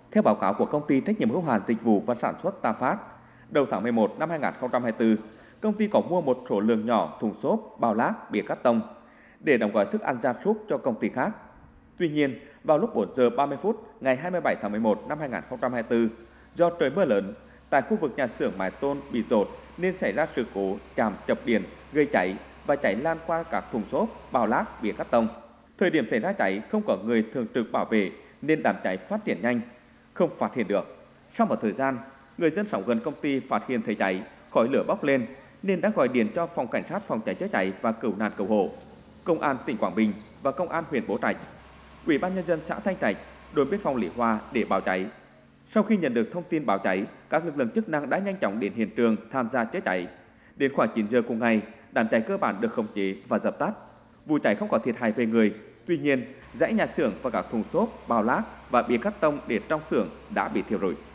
Theo báo cáo của công ty trách nhiệm hữu hạn dịch vụ và sản xuất Tam Phát, đầu tháng 11 năm 2024, công ty có mua một số lượng nhỏ thùng xốp, bao lác, bìa cắt tông để đóng gói thức ăn gia súc cho công ty khác. Tuy nhiên, vào lúc 4 giờ 30 phút ngày 27 tháng 11 năm 2024, do trời mưa lớn, tại khu vực nhà xưởng mái tôn bị dột nên xảy ra sự cố chạm chập điện gây cháy và cháy lan qua các thùng xốp, bao lác, bìa cắt tông. Thời điểm xảy ra cháy không có người thường trực bảo vệ nên đám cháy phát triển nhanh, không phát hiện được. Sau một thời gian, người dân sống gần công ty phát hiện thấy cháy, khói lửa bốc lên nên đã gọi điện cho phòng cảnh sát phòng cháy chữa cháy và cứu nạn cứu hộ, công an tỉnh Quảng Bình và công an huyện Bố Trạch, Ủy ban nhân dân xã Thanh Trạch, đồn biên phòng Lý Hòa để báo cháy. Sau khi nhận được thông tin báo cháy, các lực lượng chức năng đã nhanh chóng đến hiện trường tham gia chữa cháy. Đến khoảng 9 giờ cùng ngày, đám cháy cơ bản được khống chế và dập tắt. Vụ cháy không có thiệt hại về người. Tuy nhiên, dãy nhà xưởng và các thùng xốp, bao lác và bìa cắt tông để trong xưởng đã bị thiêu rụi.